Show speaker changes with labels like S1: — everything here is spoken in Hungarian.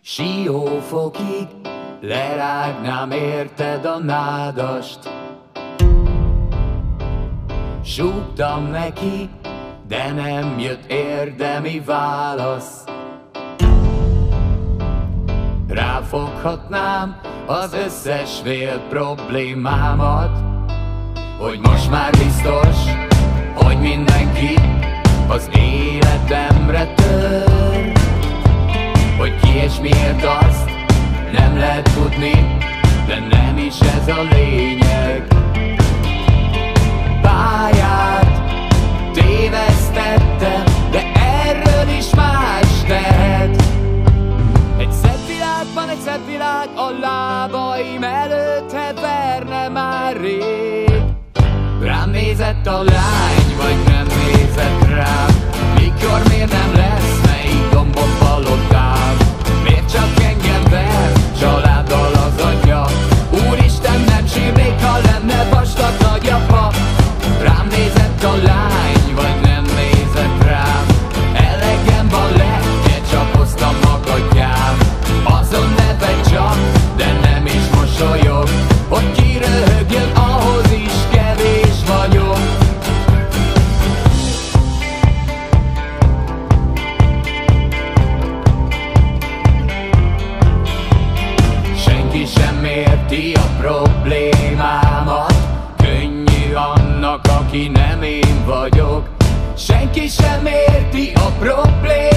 S1: Siófokig lerágnám érted a nádast. Súgtam neki, de nem jött érdemi válasz. Ráfoghatnám az összes fél problémámat, hogy most már biztos, hogy mindenki az életemre tör. Hogy ki és miért, azt nem lehet tudni, de nem is ez a lényeg. Pályát tévesztettem, de erről is más tehet. Egy szebb világ a lábaim előtt heverne már rég. Rám nézett a lány, vagy nem nézett rám? Mikor, miért nem lesz, melyik gombot palotám? Miért csak engem ver, családdal az atya? Úristen, nem sírnék, ha lenne vastag nagyapa. Rám nézett a lány, vagy nem nézett rám? Elegem van, lecsapoztam magadjám. Azon nevet csak, de nem is mosolyog, hogy kiröhögjön, ahhoz is kevés vagyok. Senki sem érti a problémámat, könnyű annak, aki nem én vagyok. Senki sem érti a problémámat.